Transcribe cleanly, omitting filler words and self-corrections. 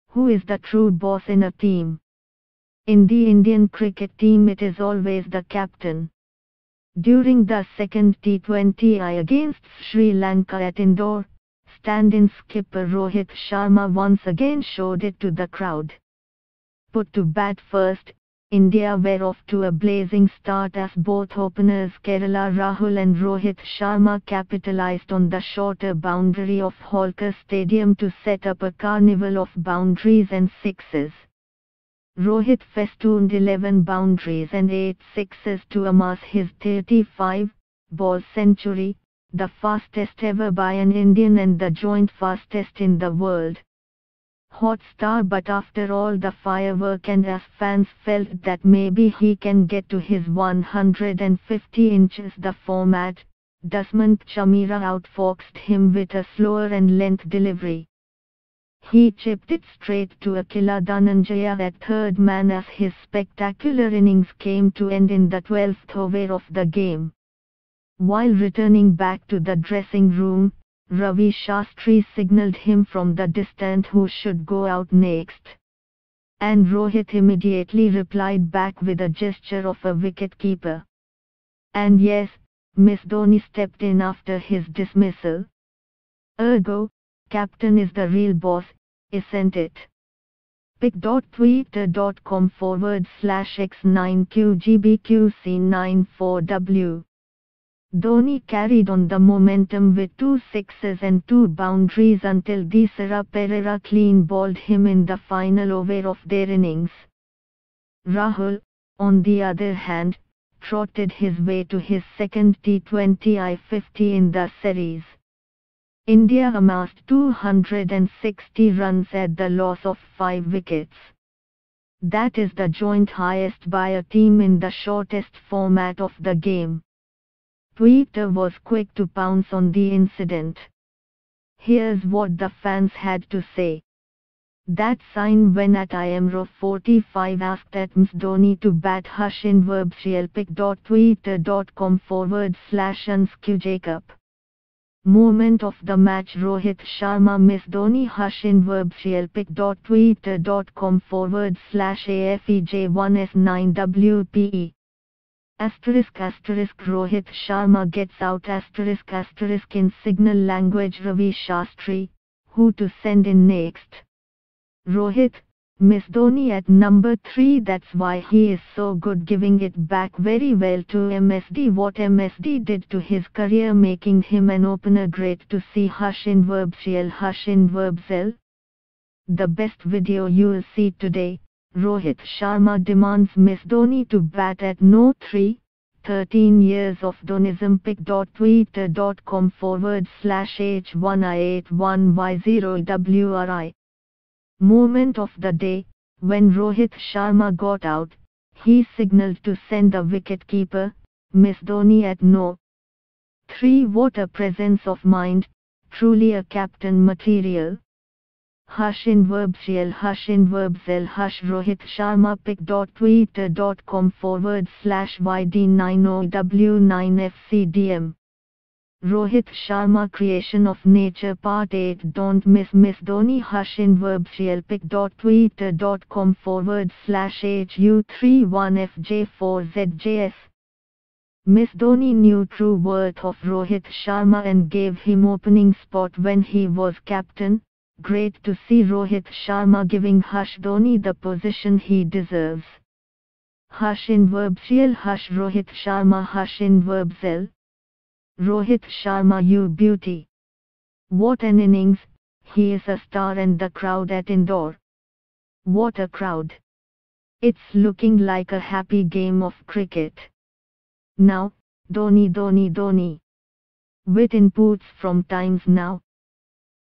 Who is the true boss in a team? In the Indian cricket team it is always the captain. During the second T20I against Sri Lanka at Indore, stand-in skipper Rohit Sharma once again showed it to the crowd. Put to bat first, India were off to a blazing start as both openers Kerala Rahul and Rohit Sharma capitalized on the shorter boundary of Holkar Stadium to set up a carnival of boundaries and sixes. Rohit festooned 11 boundaries and 8 sixes to amass his 35-ball century, the fastest ever by an Indian and the joint fastest in the world. Hot start, but after all the firework and as fans felt that maybe he can get to his 150 inches the format, Dushman Chameera outfoxed him with a slower and length delivery. He chipped it straight to Akila Dhananjaya at third man as his spectacular innings came to end in the 12th over of the game. While returning back to the dressing room, Ravi Shastri signalled him from the distance who should go out next. And Rohit immediately replied back with a gesture of a wicket-keeper. And yes, Miss Dhoni stepped in after his dismissal. Ergo, captain is the real boss, isn't it? pic.twitter.com/x9qgbqc94w Dhoni carried on the momentum with 2 sixes and 2 boundaries until Desara Pereira clean bowled him in the final over of their innings. Rahul, on the other hand, trotted his way to his second T20I 50 in the series. India amassed 260 runs at the loss of 5 wickets. That is the joint highest by a team in the shortest format of the game. Twitter was quick to pounce on the incident. Here's what the fans had to say. That sign when at IMRO45 asked at Ms Dhoni to bat Hush in verbs pic.twitter.com/unsqjacob. Moment of the match Rohit Sharma Miss Dhoni Hush in verbs pic.twitter.com/afej1s9wpe Rohit Sharma gets out in signal language Ravi Shastri, who to send in next? Rohit, Miss Dhoni at number 3. That's why he is so good, giving it back very well to MSD. What MSD did to his career, making him an opener. Great to see Hush in verbs Hush in verbs L. The best video you'll see today. Rohit Sharma demands Miss Dhoni to bat at no 3, 13 years of Dhonism pic.twitter.com/h1i81y0wri Moment of the day, when Rohit Sharma got out, he signalled to send the wicket-keeper, Miss Dhoni at no 3. What a presence of mind, truly a captain material. Hush in verbs Hush in verbs L Hush Rohit Sharma pic.twitter.com/yd90w9fcdm Rohit Sharma Creation of Nature Part 8 Don't miss Miss Dhoni Hush in verbs pic.twitter.com/hu31fj4zjs Miss Dhoni knew true worth of Rohit Sharma and gave him opening spot when he was captain. Great to see Rohit Sharma giving Hush Dhoni the position he deserves. Hush in verbs Hush Rohit Sharma Hush in verbs L. Rohit Sharma, you beauty. What an innings, he is a star and the crowd at Indore. What a crowd. It's looking like a happy game of cricket. Now, Dhoni Dhoni Dhoni. With inputs from Times Now.